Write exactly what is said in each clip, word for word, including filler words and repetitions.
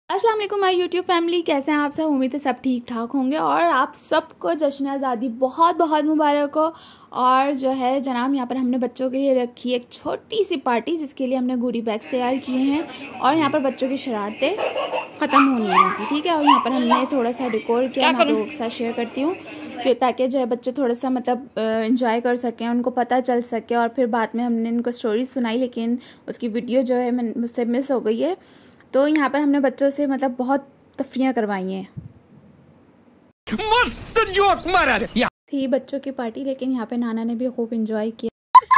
अस्सलाम वालेकुम my YouTube family, कैसे हैं आप सब। उम्मीद है सब ठीक ठाक होंगे और आप सबको जश्न आज़ादी बहुत बहुत मुबारक हो। और जो है जनाब, यहाँ पर हमने बच्चों के लिए रखी एक छोटी सी पार्टी, जिसके लिए हमने गोडी बैग्स तैयार किए हैं और यहाँ पर बच्चों की शरारतें ख़त्म होनी नहीं थी, ठीक है। और यहाँ पर हमने थोड़ा सा डेकोर किया, मैं आप लोगों के साथ शेयर करती हूँ कि ताकि जो है बच्चे थोड़ा सा मतलब इंजॉय कर सकें, उनको पता चल सके। और फिर बाद में हमने इनको स्टोरी सुनाई, लेकिन उसकी वीडियो जो है मुझसे मिस हो गई है। तो यहाँ पर हमने बच्चों से मतलब बहुत तफरियाँ करवाई हैं। मस्त जोक मारा थी बच्चों की पार्टी, लेकिन यहाँ पे नाना ने भी खूब इंजॉय किया।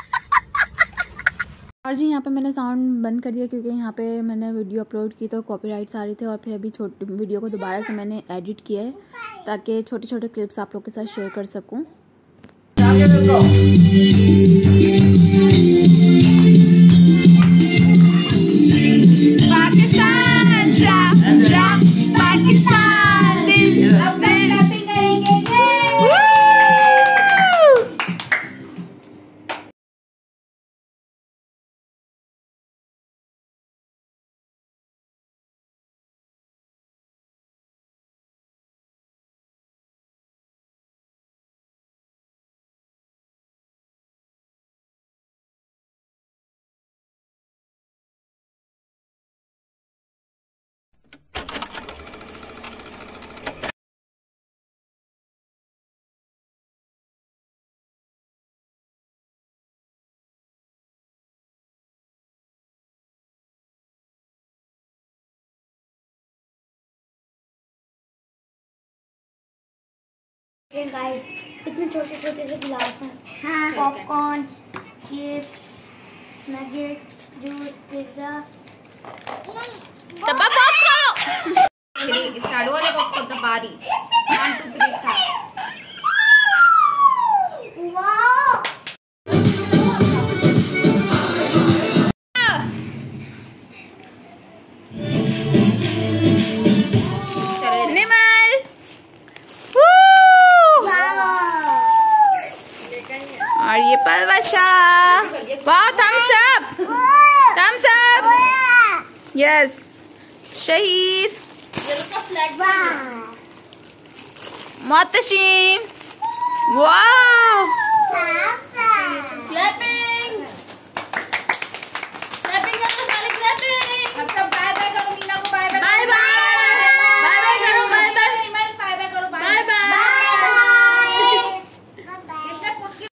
और जी यहाँ पे मैंने साउंड बंद कर दिया क्योंकि यहाँ पे मैंने वीडियो अपलोड की तो कॉपीराइट्स आ रही थे। और फिर अभी छोटी वीडियो को दोबारा से मैंने एडिट किया है ताकि छोटे छोटे क्लिप्स आप लोग के साथ शेयर कर सकूँ। गाइस कितने छोटे छोटे से गिलास हैं। हाँ, popcorn, chips, nuggets, juice, pizza. डब्बा बॉक्स खाओ। स्टार्ट हुआ, देखो खुद दबा रही। One two three start. वाह, और ये पलवशा, वाह, thumbs up, thumbs up, yes, Shahid, Mohtashim, वाह,